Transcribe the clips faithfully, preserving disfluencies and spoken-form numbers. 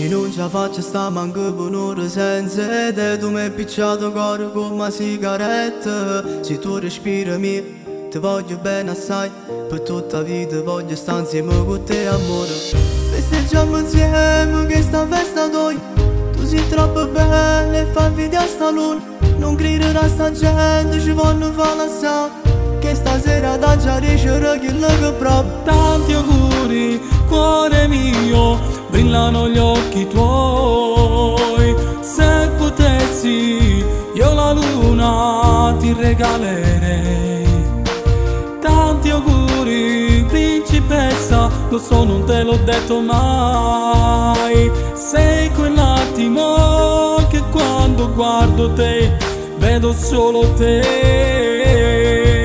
Oggi non ce la faccio sta manco per un'ora senza te. Tu mi hai picciato cuore con una sigaretta. Se tu respiri mia, ti voglio bene assai. Per tutta la vita voglio stare insieme con te, amore. Festeggiamo insieme che sta festa tua. Tu sei troppo bella e fai invidia a sta luna. Non credere a sta gente, ci vogliono fare l'assai. Che stasera da già riuscire che lo proprio. Tanti auguri, cuore mio, brillano gli occhi tuoi. Se potessi io la luna ti regalerei. Tanti auguri, principessa, lo so non te l'ho detto mai. Sei quell'attimo che quando guardo te vedo solo te.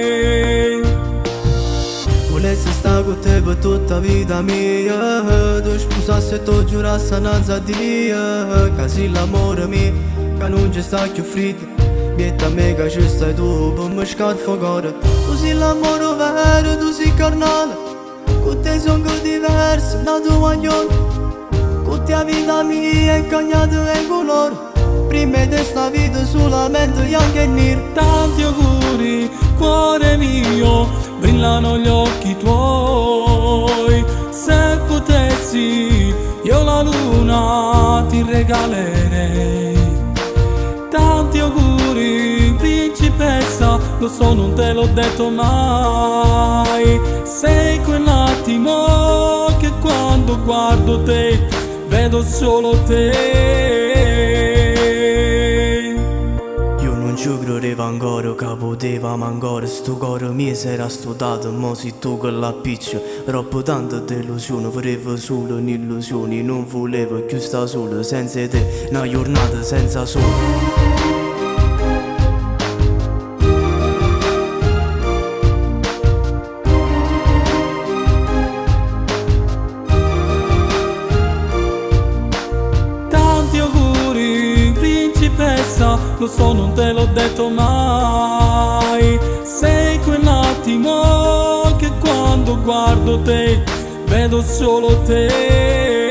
Volessi stare con te per tutta la vita mia. Tu sposassi e tu giurassi innanzi a Dio. Che sei l'amore mio, che non ci sta più freddo. Vieta a me che ci stai tu per mi scarfare. Tu sei l'amore vero, tu sei carnale. Con te sono diverso da tuo guaglione. Con te la vita mia è cagnata in colore. Prima di sta vita solamente bianco e nero. Tanti auguri, cuore mio, brillano gli occhi tuoi. Se potessi io la luna ti regalerei. Tanti auguri, principessa, lo so non te l'ho detto mai. Sei quell'attimo che quando guardo te vedo solo te. Non ci credevo ancora che poteva mancare. Sto cuore mio si era studato, mo sei tu che l'appiccia. Troppo tanta delusione, volevo solo un'illusione. Non volevo più stare solo senza te, una giornata senza sole. Lo so non te l'ho detto mai. Sei quell'attimo che quando guardo te vedo solo te.